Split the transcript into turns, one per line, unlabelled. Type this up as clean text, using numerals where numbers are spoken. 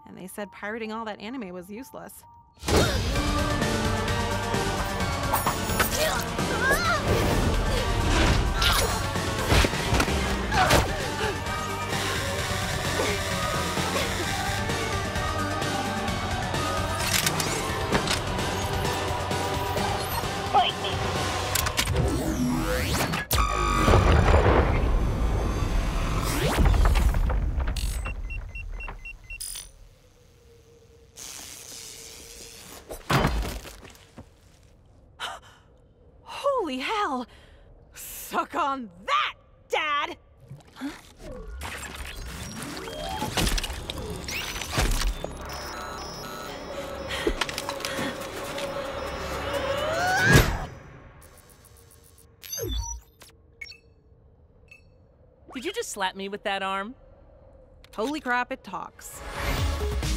and they said pirating all that anime was useless. Holy hell! Suck on that, Dad! Huh?
Did you just slap me with that arm?
Holy crap, it talks.